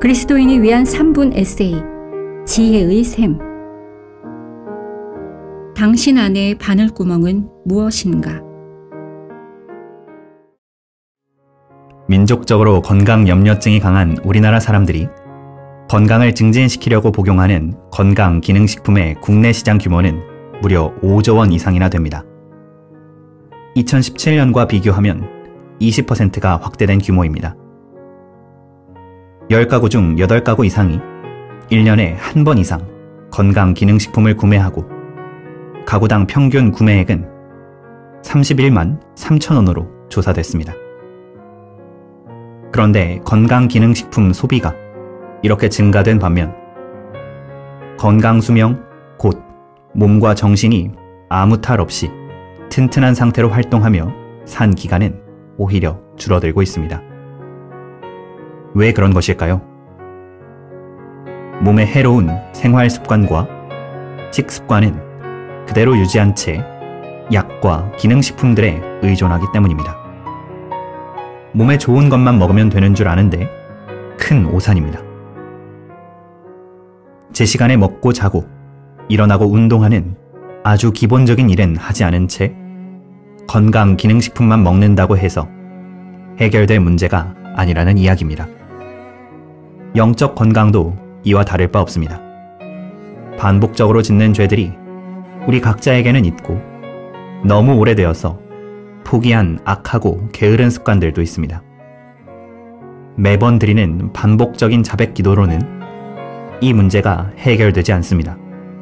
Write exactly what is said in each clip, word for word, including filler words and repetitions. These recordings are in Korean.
그리스도인이 위한 삼 분 에세이 지혜의 샘. 당신 안의 바늘구멍은 무엇인가? 민족적으로 건강 염려증이 강한 우리나라 사람들이 건강을 증진시키려고 복용하는 건강기능식품의 국내 시장 규모는 무려 오조 원 이상이나 됩니다. 이천십칠 년과 비교하면 이십 퍼센트가 확대된 규모입니다. 열 가구 중 여덟 가구 이상이 일 년에 한 번 이상 건강기능식품을 구매하고 가구당 평균 구매액은 삼십일만 삼천 원으로 조사됐습니다. 그런데 건강기능식품 소비가 이렇게 증가된 반면 건강수명, 곧 몸과 정신이 아무 탈 없이 튼튼한 상태로 활동하며 산 기간은 오히려 줄어들고 있습니다. 왜 그런 것일까요? 몸에 해로운 생활 습관과 식습관은 그대로 유지한 채 약과 기능식품들에 의존하기 때문입니다. 몸에 좋은 것만 먹으면 되는 줄 아는데 큰 오산입니다. 제 시간에 먹고 자고 일어나고 운동하는 아주 기본적인 일은 하지 않은 채 건강기능식품만 먹는다고 해서 해결될 문제가 아니라는 이야기입니다. 영적 건강도 이와 다를 바 없습니다. 반복적으로 짓는 죄들이 우리 각자에게는 있고 너무 오래되어서 포기한 악하고 게으른 습관들도 있습니다. 매번 드리는 반복적인 자백 기도로는 이 문제가 해결되지 않습니다.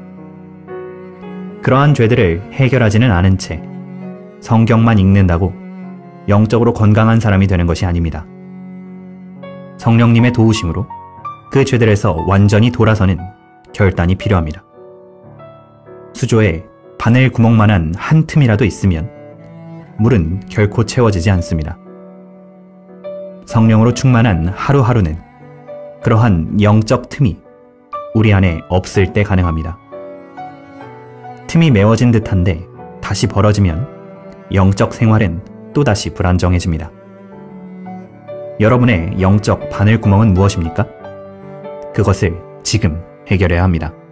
그러한 죄들을 해결하지는 않은 채 성경만 읽는다고 영적으로 건강한 사람이 되는 것이 아닙니다. 성령님의 도우심으로 그 죄들에서 완전히 돌아서는 결단이 필요합니다. 수조에 바늘 구멍만한 한 틈이라도 있으면 물은 결코 채워지지 않습니다. 성령으로 충만한 하루하루는 그러한 영적 틈이 우리 안에 없을 때 가능합니다. 틈이 메워진 듯한데 다시 벌어지면 영적 생활은 또다시 불안정해집니다. 여러분의 영적 바늘구멍은 무엇입니까? 그것을 지금 해결해야 합니다.